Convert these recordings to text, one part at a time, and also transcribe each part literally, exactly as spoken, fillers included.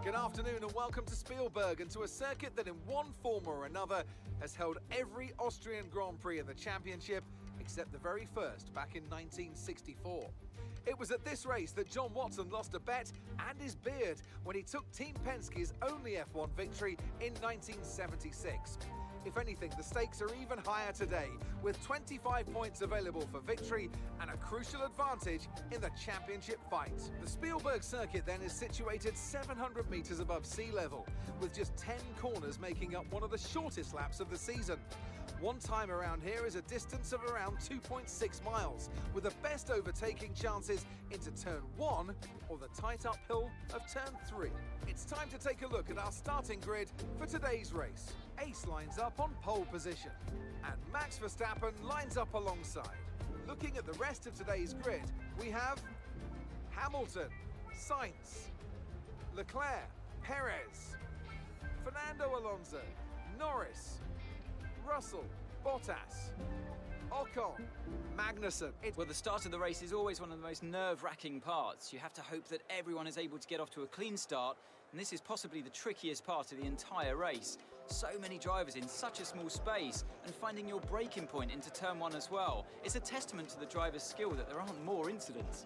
Good afternoon and welcome to Spielberg and to a circuit that in one form or another has held every Austrian Grand Prix in the championship except the very first back in nineteen sixty-four. It was at this race that John Watson lost a bet and his beard when he took Team Penske's only F one victory in nineteen seventy-six. If anything, the stakes are even higher today, with twenty-five points available for victory and a crucial advantage in the championship fight. The Spielberg circuit then is situated seven hundred metres above sea level, with just ten corners making up one of the shortest laps of the season. One time around here is a distance of around two point six miles, with the best overtaking chances into turn one or the tight uphill of turn three. It's time to take a look at our starting grid for today's race. Ace lines up on pole position, and Max Verstappen lines up alongside. Looking at the rest of today's grid, we have Hamilton, Sainz, Leclerc, Perez, Fernando Alonso, Norris, Russell, Bottas, Ocon, Magnussen. It well, the start of the race is always one of the most nerve-wracking parts. You have to hope that everyone is able to get off to a clean start, and this is possibly the trickiest part of the entire race. So many drivers in such a small space, and finding your braking point into turn one as well. It's a testament to the driver's skill that there aren't more incidents.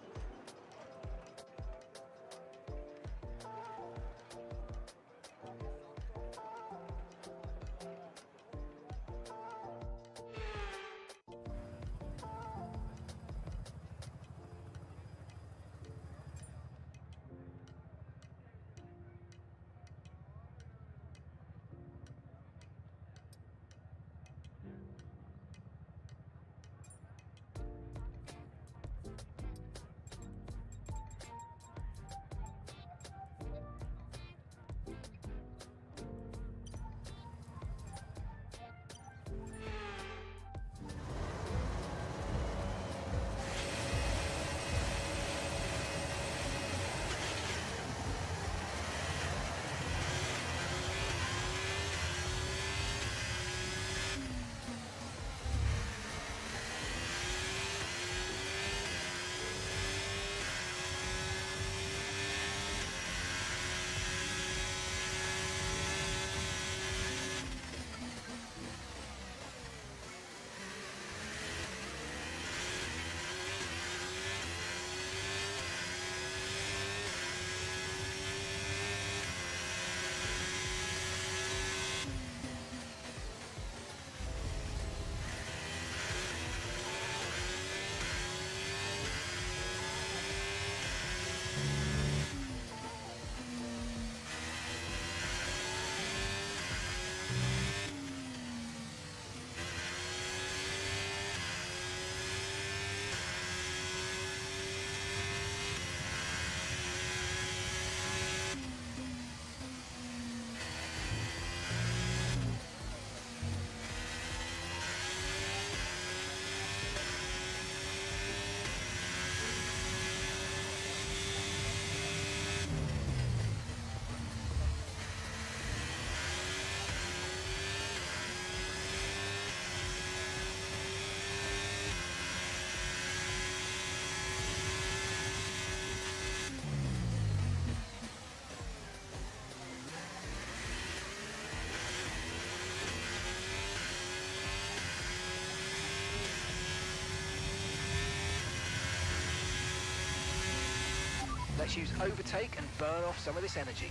Let's use overtake and burn off some of this energy.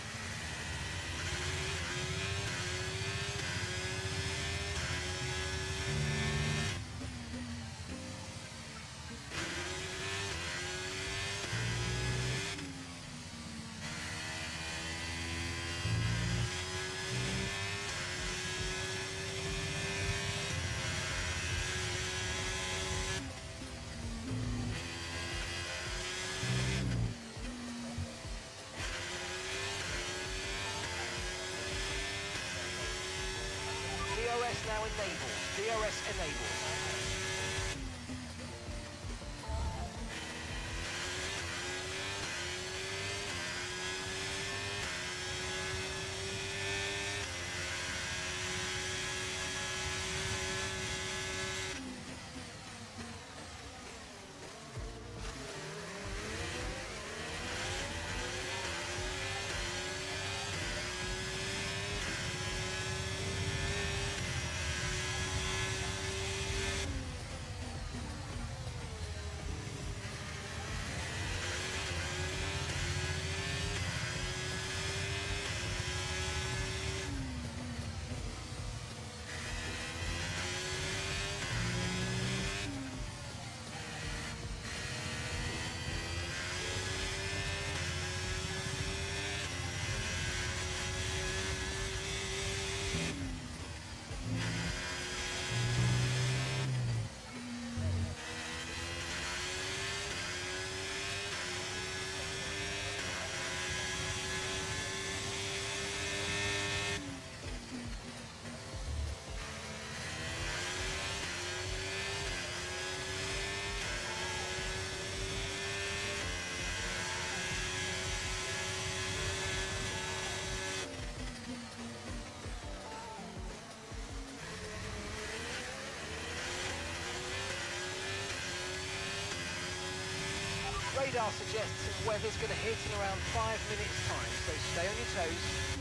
D R S now enabled. D R S enabled. radar suggests the weather's going to hit in around five minutes' time, so stay on your toes.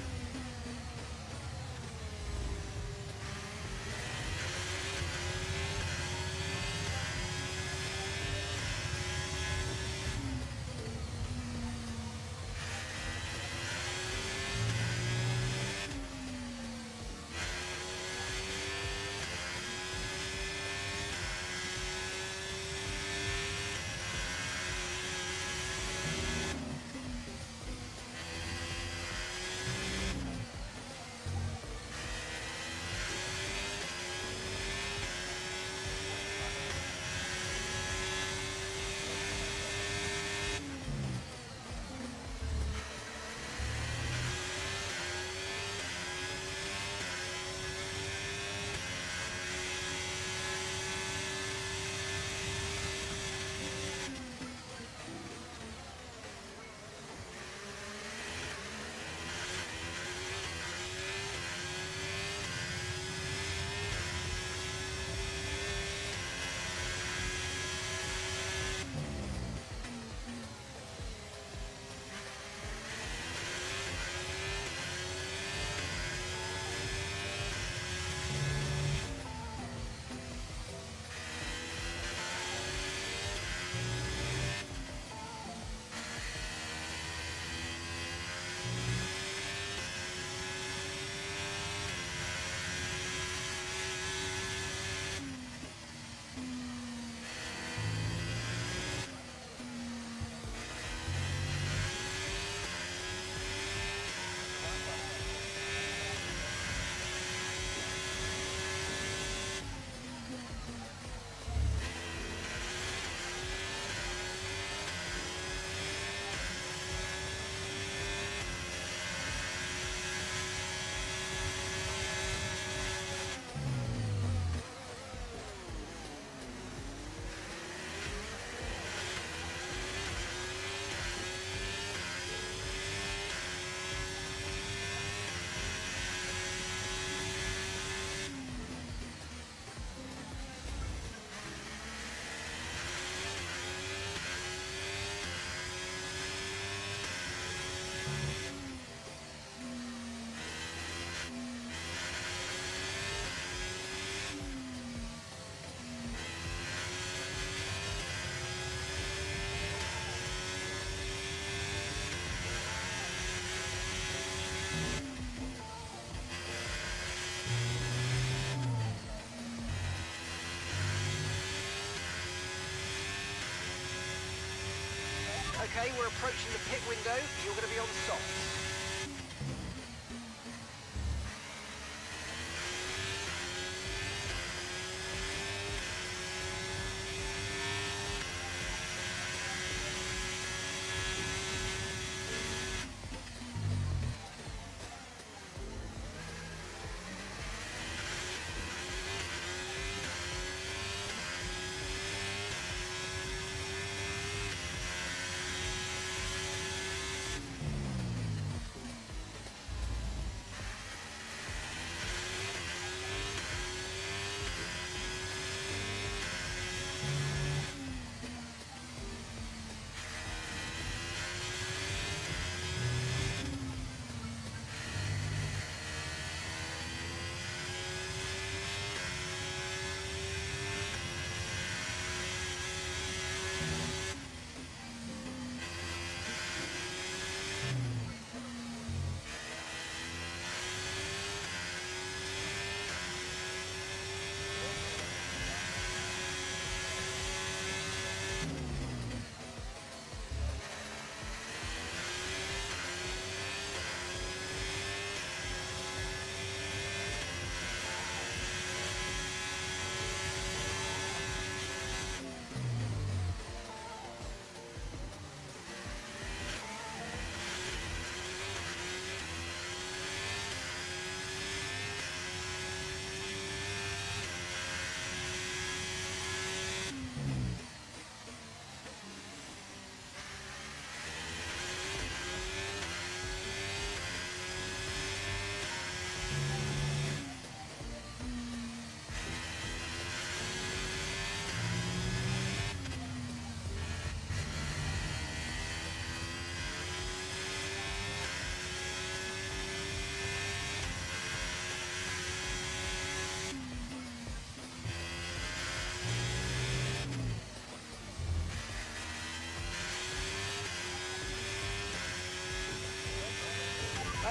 Okay, we're approaching the pit window. You're going to be on softs.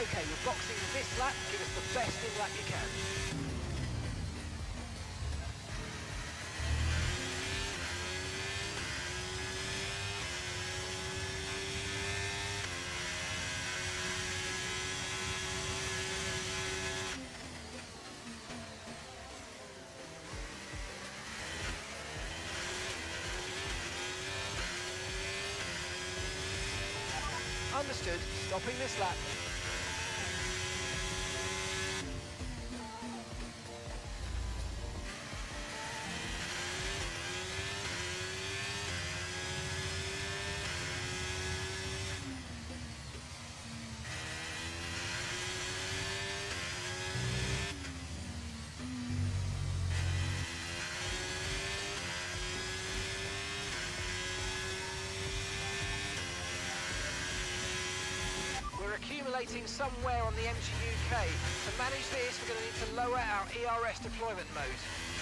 Okay, we're boxing this lap. Give us the best in lap you can. Understood. Stopping this lap. We're accumulating somewhere on the M G U K. To manage this, we're going to need to lower our E R S deployment mode.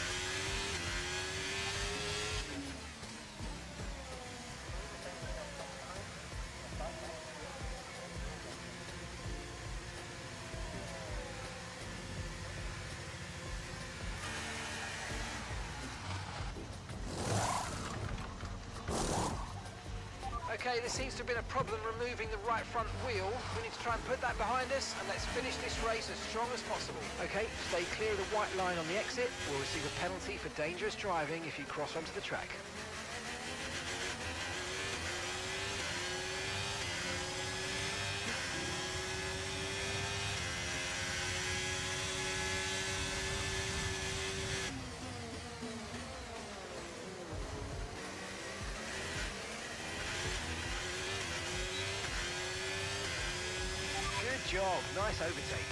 Okay, there seems to have been a problem removing the right front wheel. We need to try and put that behind us, and let's finish this race as strong as possible. Okay, stay clear of the white line on the exit. We'll receive a penalty for dangerous driving if you cross onto the track. Good job, nice overtake.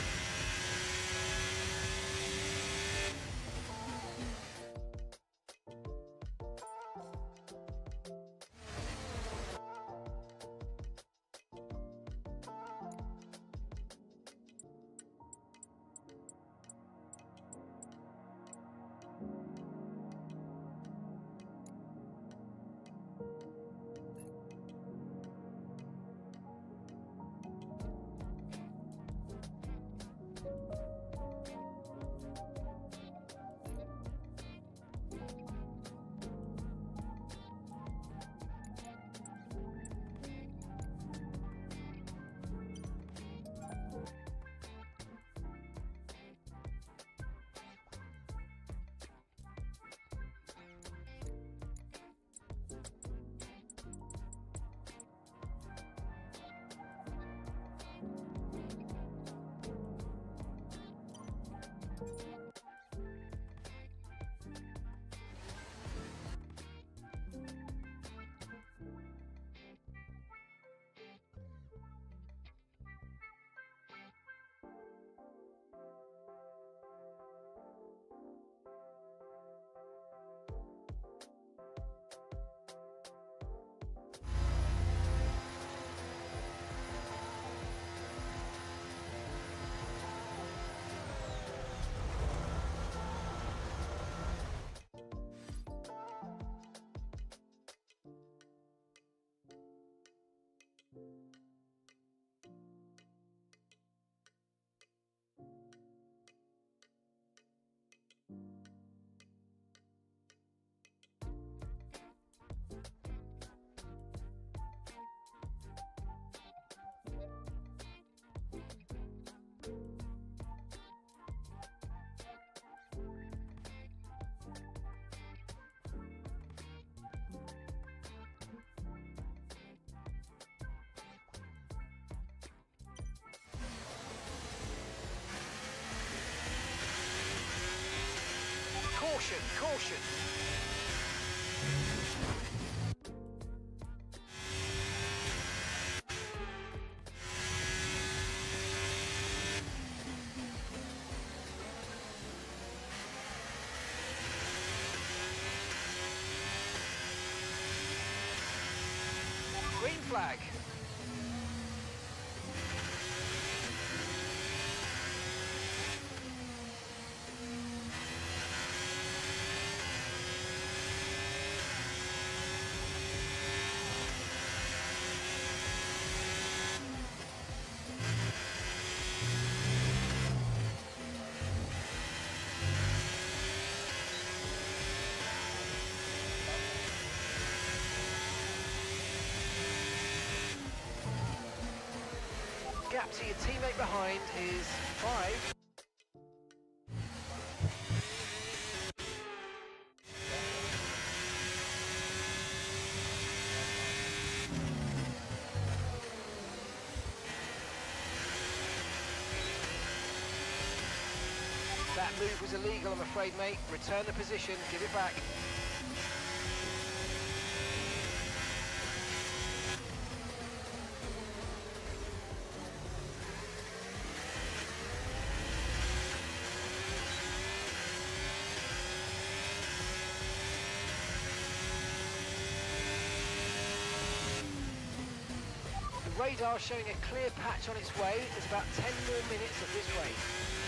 Caution, caution. Green flag. gap to your teammate behind is five. That move was illegal, I'm afraid, mate. Return the position, give it back. The radar showing a clear patch on its way. There's about ten more minutes of this race.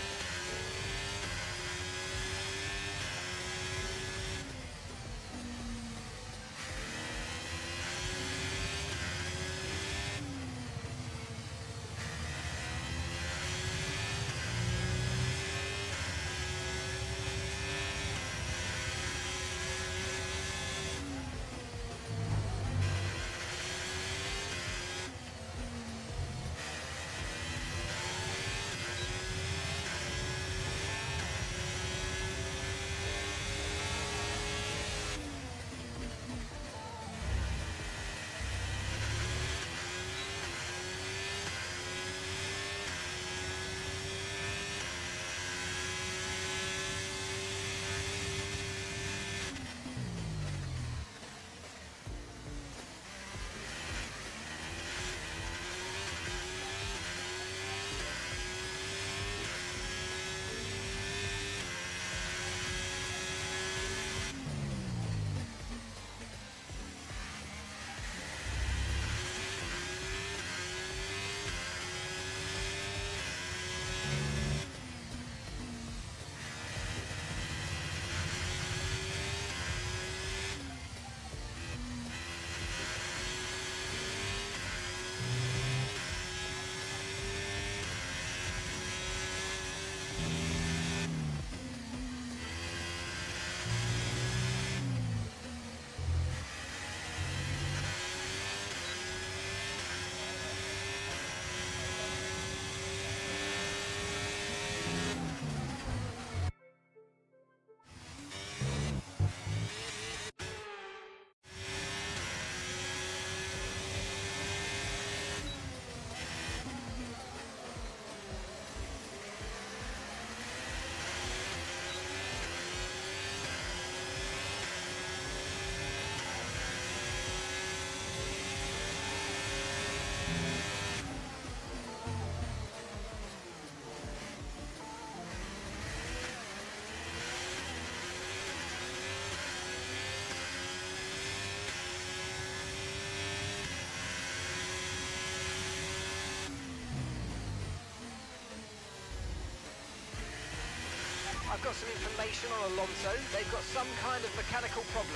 I've got some information on Alonso. They've got some kind of mechanical problem.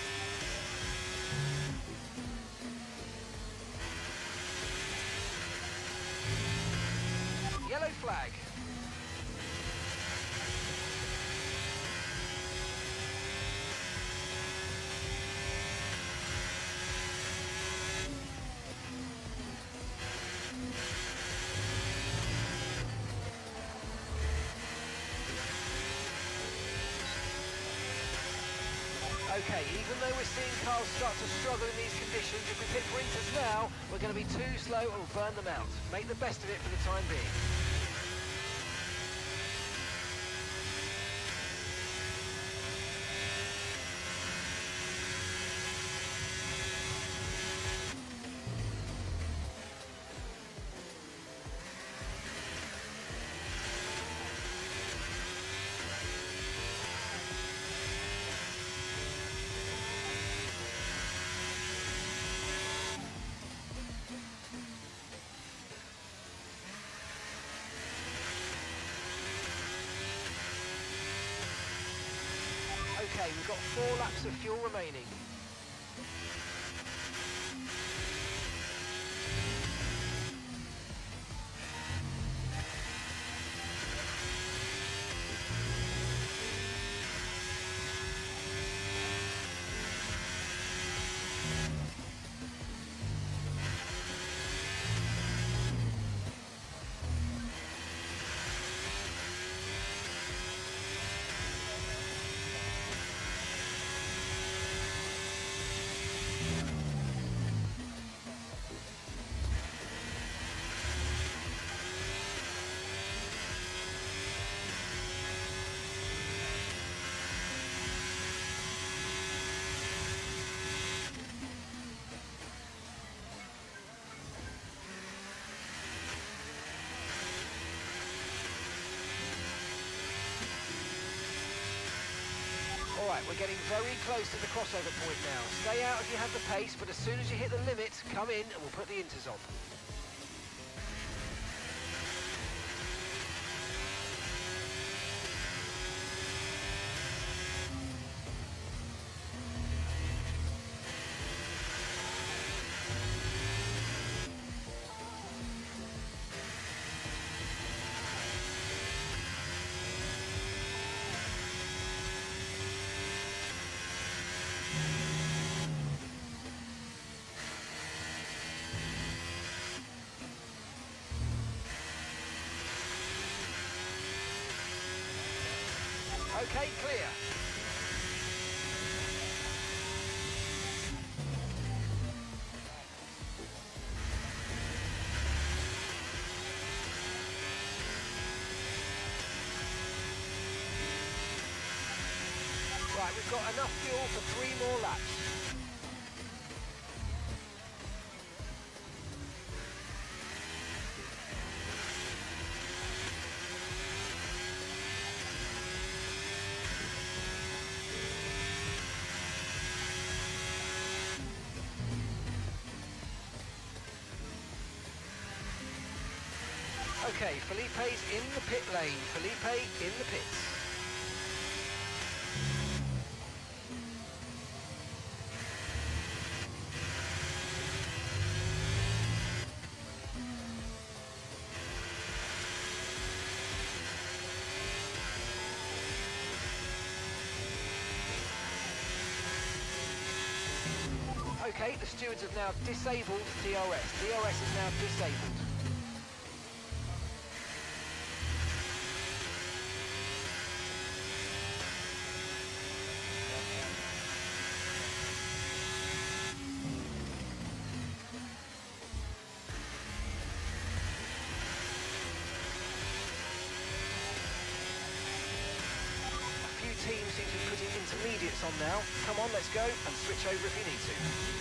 Yellow flag. Okay, even though we're seeing cars start to struggle in these conditions, if we pit for Inters now, we're going to be too slow and we'll burn them out. Make the best of it for the time being. Okay, we've got four laps of fuel remaining. Right, we're getting very close to the crossover point now. Stay out if you have the pace, but as soon as you hit the limit, come in and we'll put the inters on. Okay, clear. Right, we've got enough fuel for three more laps. Okay, Felipe's in the pit lane. Felipe in the pits. Okay, the stewards have now disabled D R S. D R S is now disabled. Teams seem to be putting intermediates on now. Come on, let's go and switch over if you need to.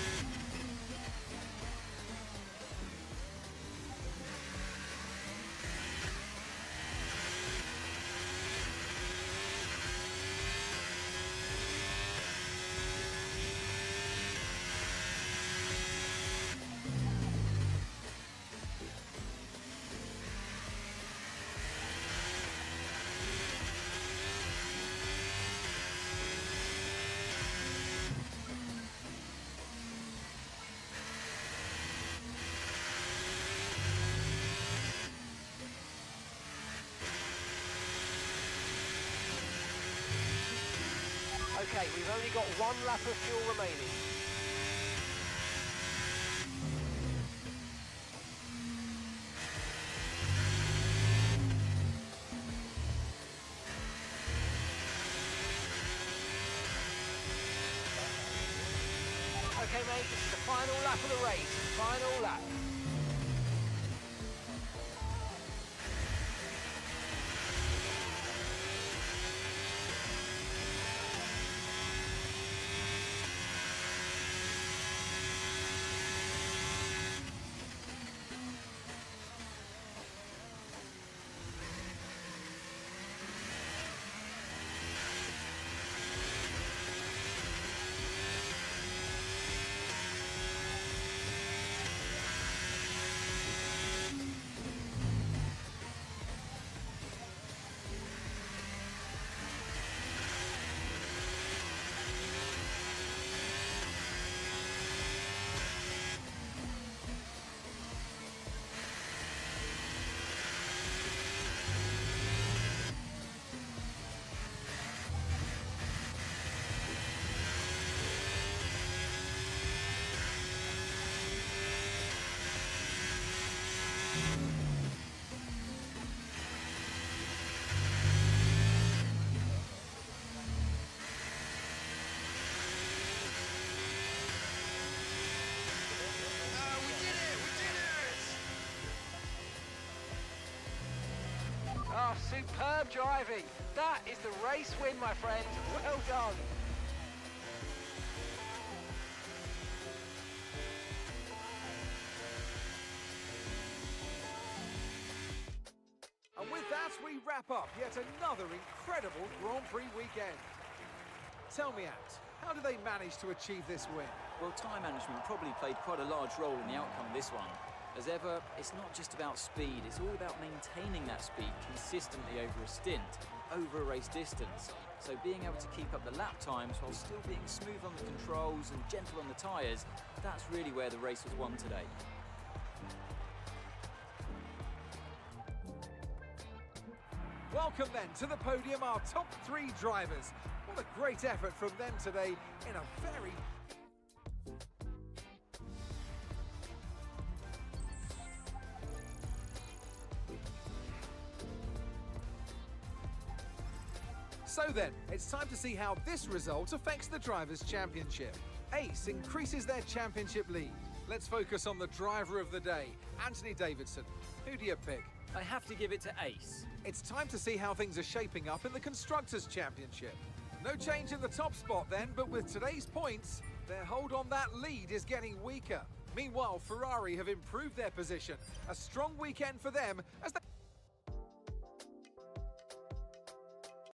Okay, we've only got one lap of fuel remaining. Okay, mate, this is the final lap of the race. Final lap. Ah, superb driving. That is the race win, my friend. Well done. And with that, we wrap up yet another incredible Grand Prix weekend. Tell me, Ant, how do they manage to achieve this win? Well, time management probably played quite a large role in the outcome of this one. As ever, it's not just about speed, it's all about maintaining that speed consistently over a stint, over a race distance. So being able to keep up the lap times while still being smooth on the controls and gentle on the tyres, that's really where the race was won today. Welcome then to the podium, our top three drivers. What a great effort from them today in a very... So then, it's time to see how this result affects the Drivers' Championship. Ace increases their championship lead. Let's focus on the driver of the day, Anthony Davidson. Who do you pick? I have to give it to Ace. It's time to see how things are shaping up in the Constructors' Championship. No change in the top spot then, but with today's points, their hold on that lead is getting weaker. Meanwhile, Ferrari have improved their position. A strong weekend for them as they...